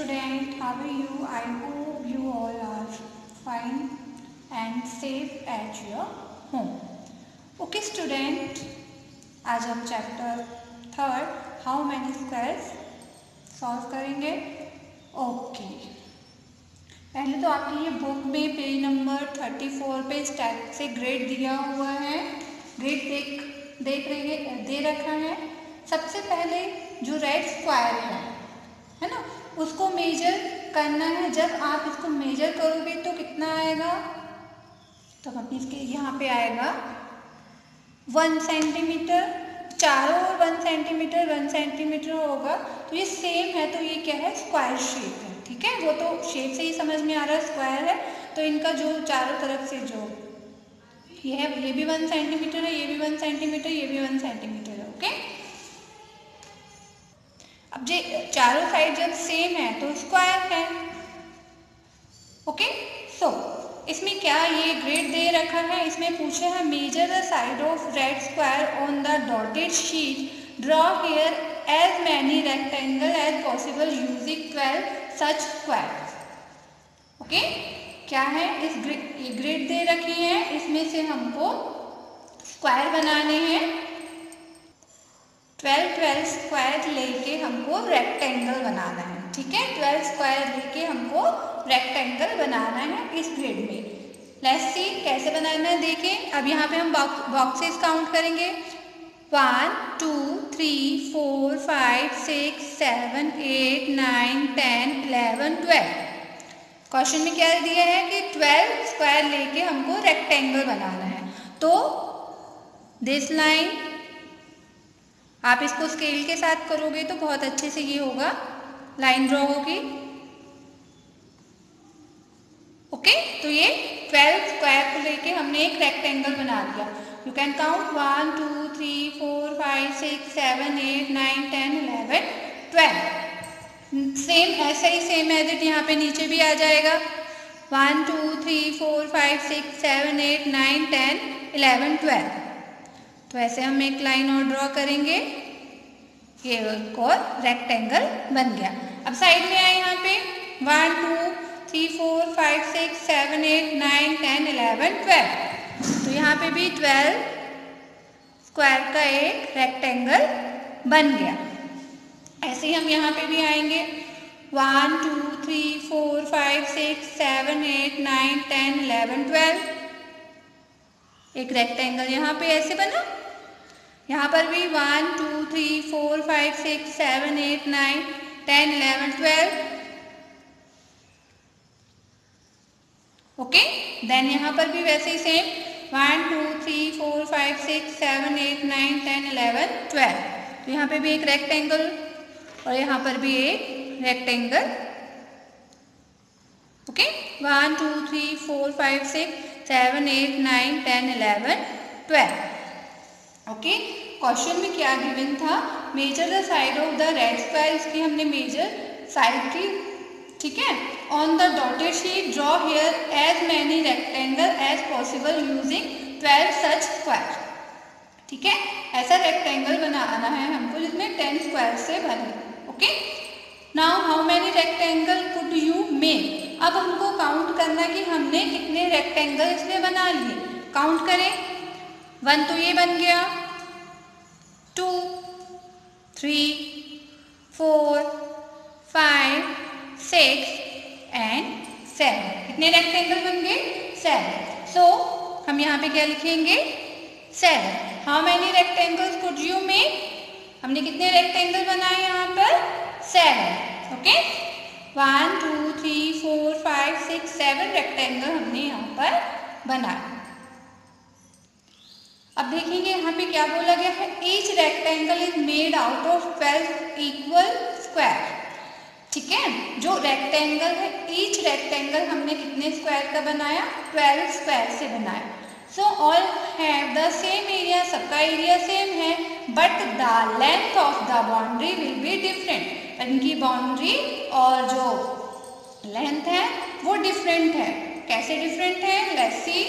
student, how are you? I hope you all are fine and safe at your home. Okay student, आज हम chapter 3 how many squares solve करेंगे. Okay, पहले तो आपके लिए book में पेज नंबर 34 पे स्टैट से ग्रेड दिया हुआ है. ग्रेड दे रखा है. सबसे पहले जो रेड स्क्वायर है ना, उसको मेजर करना है. जब आप इसको मेजर करोगे तो कितना आएगा, तो हम इसके यहाँ पे आएगा 1 सेंटीमीटर. चारों ओर 1 सेंटीमीटर होगा. तो ये सेम है, तो ये क्या है, स्क्वायर शेप है. ठीक है, वो तो शेप से ही समझ में आ रहा है स्क्वायर है. तो इनका जो चारों तरफ से जो ये है, ये भी 1 सेंटीमीटर है, ये भी 1 सेंटीमीटर, ये भी 1 सेंटीमीटर है. ओके, अब जो चारों साइड जब सेम है तो स्क्वायर है. ओके, सो इसमें क्या ये ग्रेड दे रखा है. इसमें पूछा है measure the side of red square on the dotted sheet. Draw here as many rectangle as possible using 12 such square. Okay, क्या है, ये ग्रेड दे रखी है. इसमें से हमको स्क्वायर बनाने हैं. 12 स्क्वायर लेके हमको रेक्टेंगल बनाना है. ठीक है, 12 स्क्वायर लेके हमको रेक्टेंगल बनाना है इस ग्रिड में. लेट्स सी कैसे बनाना है. देखें, अब यहाँ पे हम बॉक्सेस काउंट करेंगे. 1 2 3 4 5 6 7 8 9 10 11 12. क्वेश्चन में क्या दिया है कि 12 स्क्वायर लेके हमको रेक्टेंगल बनाना है. तो दिस लाइन, आप इसको स्केल के साथ करोगे तो बहुत अच्छे से ये होगा, लाइन ड्रॉ होगी. ओके, तो ये 12 स्क्वायर को लेके हमने एक रेक्टेंगल बना दिया. You can count 1 2 3 4 5 6 7 8 9 10 11 12. सेम ऐसा ही सेम एज यहाँ पे नीचे भी आ जाएगा. 1 2 3 4 5 6 7 8 9 10 11 12. तो ऐसे हम एक लाइन और ड्रॉ करेंगे. ये एक और रेक्टेंगल बन गया. अब साइड में आए यहाँ पे 1 2 3 4 5 6 7 8 9 10 11 12. तो यहाँ पे भी 12 स्क्वायर का एक रेक्टेंगल बन गया. ऐसे ही हम यहाँ पे भी आएंगे. 1 2 3 4 5 6 7 8 9 10 11 12. एक रेक्टेंगल यहाँ पे ऐसे बना. यहाँ पर भी 1 2 3 4 5 6 7 8 9 10 11 12. ओके, देन यहाँ पर भी वैसे ही सेम 1 2 3 4 5 6 7 8 9 10 11 12. तो यहाँ पे भी एक रेक्टेंगल और यहाँ पर भी एक रेक्टेंगल. ओके, 1 2 3 4 5 6 7 8 9 10 11 12. ओके, क्वेश्चन में क्या गिवन था, measure the side of the red square. इसकी हमने मेजर साइड की. ठीक है, on the dotted sheet draw here as many rectangle as possible using 12 such square. ठीक है, ऐसा रेक्टेंगल बनाना है हमको जिसमें 10 स्क्वायर से बने. Okay, now how many rectangle could you make. अब हमको काउंट करना कि हमने कितने रेक्टेंगल इसमें बना लिए. काउंट करें. 1 तो ये बन गया, 2 3 4 5 6 एंड 7. कितने रेक्टेंगल बन गए, 7. सो हम यहाँ पे क्या लिखेंगे, 7. How many rectangles could you make. हमने कितने रेक्टेंगल बनाए यहाँ पर, 7. ओके, 1 2 3 4 5 6 7 रेक्टेंगल हमने यहाँ पर बनाए. अब देखेंगे यहाँ पे क्या बोला गया है. Each rectangle is made out of 12 equal square. ठीक है, जो रेक्टेंगल है, ईच रेक्टेंगल हमने कितने स्क्वायर का बनाया, 12 स्क्वायर से बनाया. So all have the same area. सबका एरिया सेम है, but the length of the boundary will be different. इनकी बाउंड्री और जो लेंथ है वो डिफरेंट है. कैसे डिफरेंट है, let's see.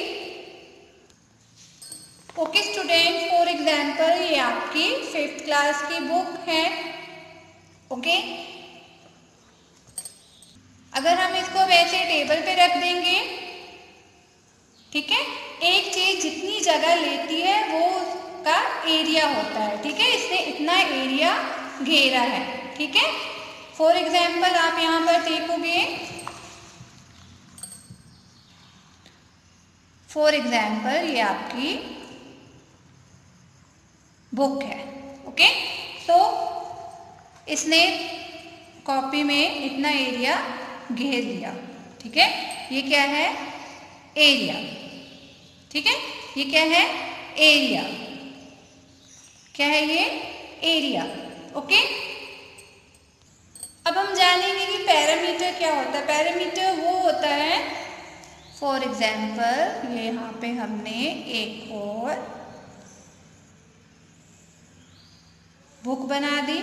Okay student, for example ये आपकी 5th क्लास की बुक है. ओके, अगर हम इसको वैसे टेबल पे रख देंगे, ठीक है, एक चीज जितनी जगह लेती है वो उसका एरिया होता है, ठीक है, इसने इतना एरिया घेरा है, ठीक है। फॉर एग्जाम्पल आप यहाँ पर देखोगे, फॉर एग्जाम्पल ये आपकी बुक है, ओके। तो इसने कॉपी में इतना एरिया घेर लिया, ठीक है, ये क्या है, एरिया, ठीक है, ये क्या है, एरिया, क्या है ये, एरिया, ओके। अब हम जानेंगे कि पैरामीटर क्या होता है। पैरामीटर वो होता है, फॉर एग्जाम्पल ये यहाँ पे हमने एक और बुक बना दी,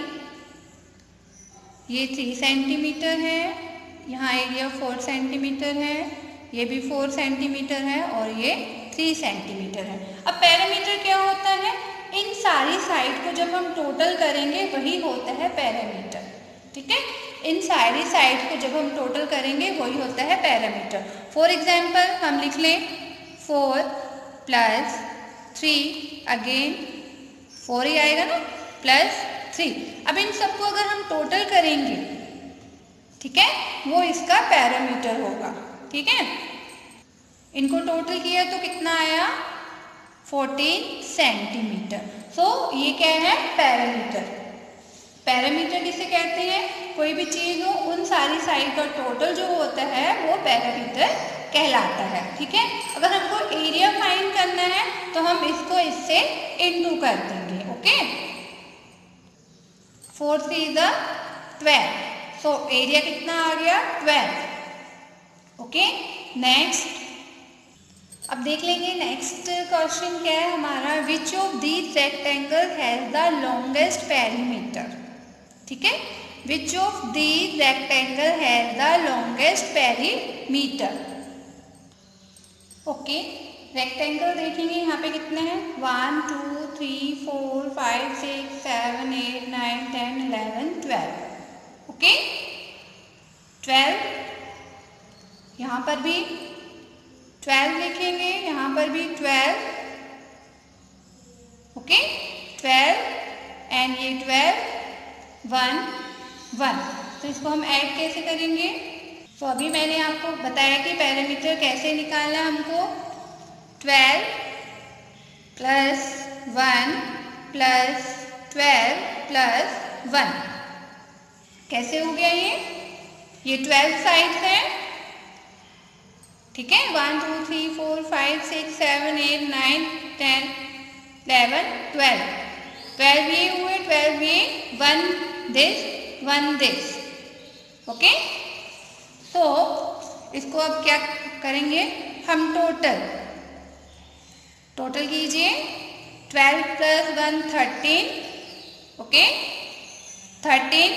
ये 3 सेंटीमीटर है, यहाँ एरिया 4 सेंटीमीटर है, ये भी 4 सेंटीमीटर है और ये 3 सेंटीमीटर है। अब पैरामीटर क्या होता है, इन सारी साइड को जब हम टोटल करेंगे वही होता है पैरामीटर, ठीक है, इन सारी साइड को जब हम टोटल करेंगे वही होता है पैरामीटर। फॉर एग्जाम्पल हम लिख लें 4 + 3 अगेन 4 ही आएगा ना, +3। अब इन सबको अगर हम टोटल करेंगे, ठीक है, वो इसका पैरामीटर होगा, ठीक है। इनको टोटल किया तो कितना आया, 14 सेंटीमीटर। सो ये क्या है, पैरामीटर। पैरामीटर किसे कहते हैं, कोई भी चीज़ हो उन सारी साइड का टोटल जो होता है वो पैरामीटर कहलाता है, ठीक है। अगर हमको एरिया फाइंड करना है तो हम इसको इससे इनटू कर देंगे, ओके। 4 3 12, सो एरिया कितना आ गया, 12, ओके। नेक्स्ट अब देख लेंगे नेक्स्ट क्वेश्चन क्या है हमारा, which of these rectangle has the longest perimeter, ठीक है, which of these rectangle has the longest perimeter, okay. Rectangle देखेंगे यहाँ पे कितने हैं, 1 2 3 4 5 6 7 8 9 10 11 12, ओके। 12, यहाँ पर भी 12 लिखेंगे, यहाँ पर भी 12, ओके, 12 एंड ये 12 1 1। तो इसको हम ऐड कैसे करेंगे, तो अभी मैंने आपको बताया कि पैरामीटर कैसे निकालना हमको, 12 + 1 + 12 + 1, कैसे हो गया ये 12 साइड्स हैं, ठीक है, 1 2 3 4 5 6 7 8 9 10 11 12, 12 ये हुए, 12 ये, 1 दिस, ओके। तो इसको अब क्या करेंगे हम, टोटल कीजिए, 12 + 1 13, ओके, 13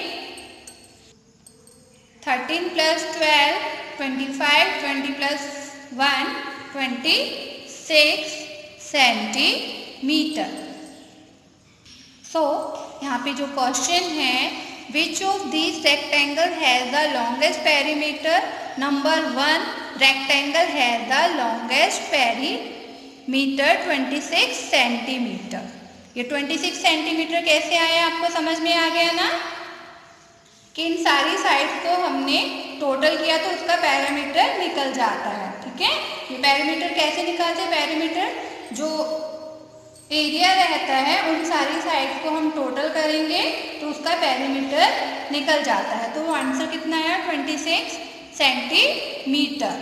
+ 12 25, 20 + 1 26 सेंटीमीटर। सो यहाँ पे जो क्वेश्चन है, which of these rectangle has the longest perimeter, number 1 rectangle has the longest perimeter 26 centimetre. ये 26 सेंटीमीटर कैसे आया, आपको समझ में आ गया ना, कि इन सारी साइड्स को हमने टोटल किया तो उसका पैरामीटर निकल जाता है, ठीक है। ये पैरामीटर कैसे निकालते हैं, पैरामीटर जो एरिया रहता है उन सारी साइड्स को हम टोटल करेंगे तो उसका पैरामीटर निकल जाता है। तो वो आंसर कितना आया, 26 सेंटीमीटर।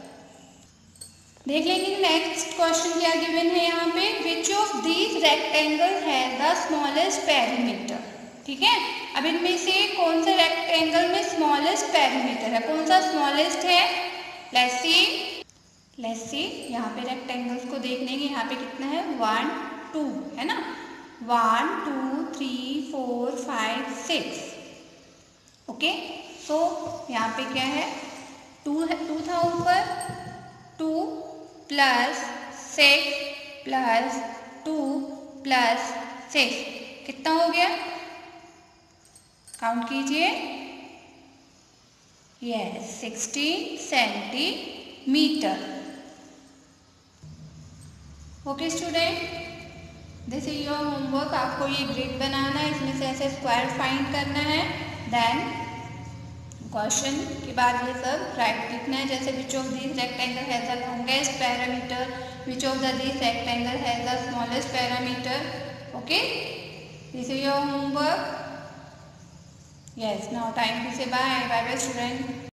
देख लेंगे नेक्स्ट क्वेश्चन क्या गिवन है यहाँ पे, which of these rectangle has the smallest perimeter, ठीक है। अब इनमें से कौन सा रेक्टेंगल में स्मॉलेस्ट पेरीमीटर है, कौन सा स्मॉलेस्ट है, लेट्स सी यहाँ पे रेक्टेंगल्स को देख लेंगे, यहाँ पे कितना है, 1 2 है ना, 1 2 3 4 5 6, ओके। सो यहाँ पे क्या है, 2 था ऊपर, 2 + 6 + 2 + 6 कितना हो गया, काउंट कीजिए, Yes, 16 centimeter. Okay student, this is your homework. आपको ये ग्रिड बनाना है, इसमें से ऐसे स्क्वायर फाइंड करना है. देन क्वेश्चन के बाद ये सब राइट लिखना है, जैसे which of this rectangle has the longest parameter, which of the this rectangle has the smallest parameter. Okay, this is your homework. Yes, now time to say bye. Bye bye student.